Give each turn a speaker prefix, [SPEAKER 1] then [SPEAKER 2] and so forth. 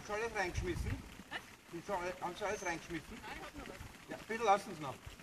[SPEAKER 1] Sie alles reingeschmissen? Haben Sie alles reingeschmissen?
[SPEAKER 2] Nein, ich hab noch was.
[SPEAKER 1] Ja, bitte lassen Sie noch.